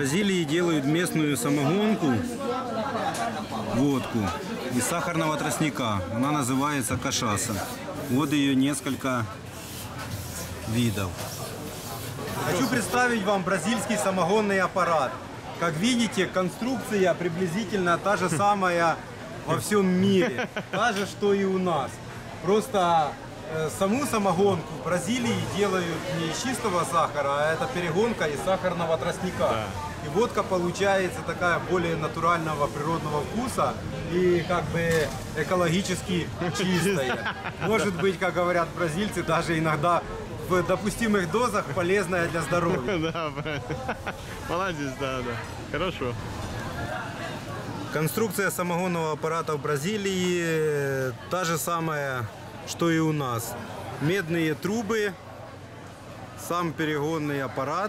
Бразилии делают местную самогонку, водку из сахарного тростника. Она называется кашаса. Вот ее несколько видов. Хочу представить вам бразильский самогонный аппарат. Как видите, конструкция приблизительно та же самая во всем мире. Та же, что и у нас. Просто саму самогонку в Бразилии делают не из чистого сахара, а это перегонка из сахарного тростника. Да. И водка получается такая более натурального природного вкуса и как бы экологически чистая. Может быть, как говорят бразильцы, даже иногда в допустимых дозах полезная для здоровья. Да, молодец, да. Хорошо. Конструкция самогонного аппарата в Бразилии та же самая, что и у нас. Медные трубы, сам перегонный аппарат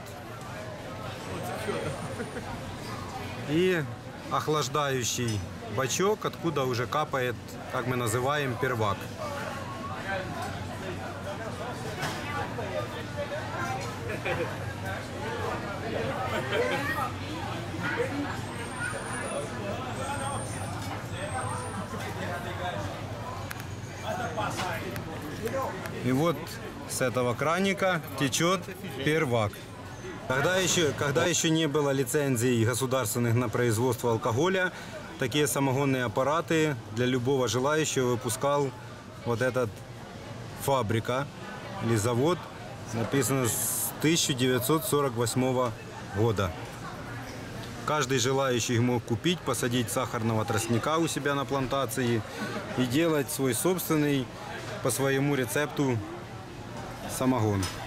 и охлаждающий бачок, откуда уже капает, как мы называем, первак. И вот с этого краника течет первак. Когда еще не было лицензий государственных на производство алкоголя, такие самогонные аппараты для любого желающего выпускал вот этот фабрика или завод, написано с 1948 года. Каждый желающий мог купить, посадить сахарного тростника у себя на плантации и делать свой собственный по своему рецепту самогон.